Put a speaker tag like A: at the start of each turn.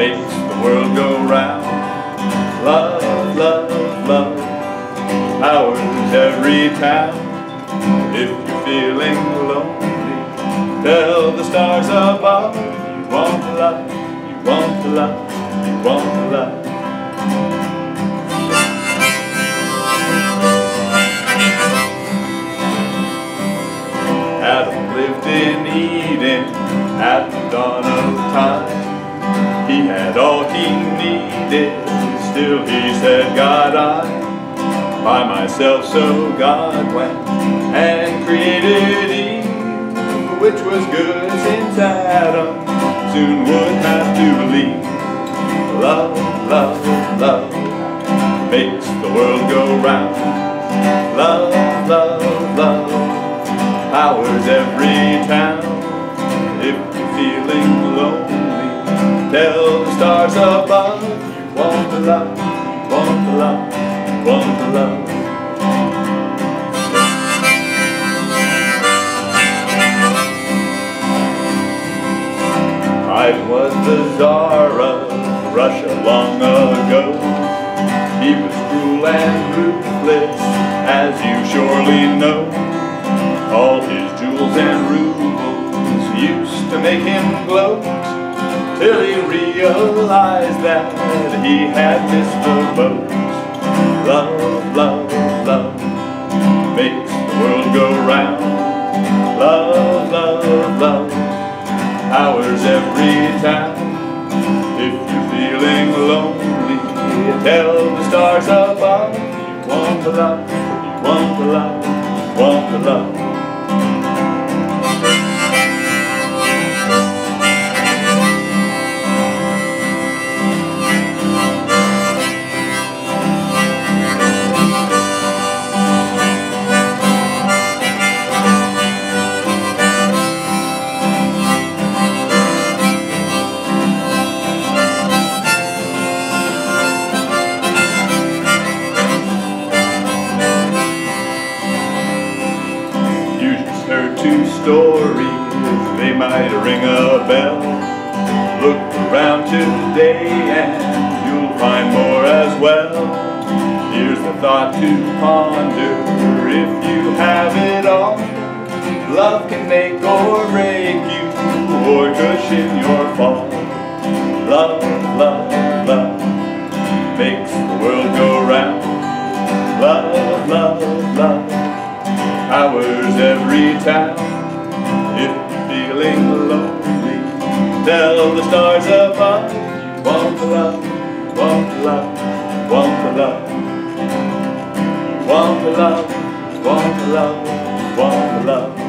A: makes the world go round. Love, love, love powers every town. If you're feeling lonely, tell the stars above you want to love, you want to love, you want to love. Adam lived in Eden at the dawn of time. He had all he needed, still he said, God, I'm by myself. So God went and created Eve, which was good since Adam soon would have to believe. Love, love, love makes the world go round. Love, love, love powers every town. If you're feeling lonely, tell the stars above you want to love, you want to love, you want to love. I was the Tsar of Russia long ago. He was cruel and ruthless, as you surely know. All his jewels and rubles used to make him gloat, till he realized that he had missed the boat. Love, love, love makes the world go round. Love, love, love powers every town. If you're feeling lonely, tell the stars above you want to love, you want to love, you want to love. Heard two stories, they might ring a bell. Look around today and you'll find more as well. Here's the thought to ponder: if you have it all, love can make or break you, or cushion your fall. Love, love, love makes the world go round. Love, love, love powers every town. If you're feeling lonely, tell the stars above you want to love, want to love, want to love, want to love, want to love, want to love.